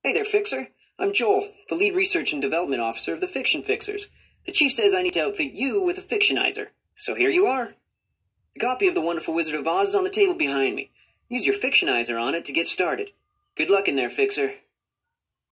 Hey there, Fixer. I'm Joel, the lead research and development officer of the Fiction Fixers. The chief says I need to outfit you with a fictionizer. So here you are. The copy of The Wonderful Wizard of Oz is on the table behind me. Use your fictionizer on it to get started. Good luck in there, Fixer.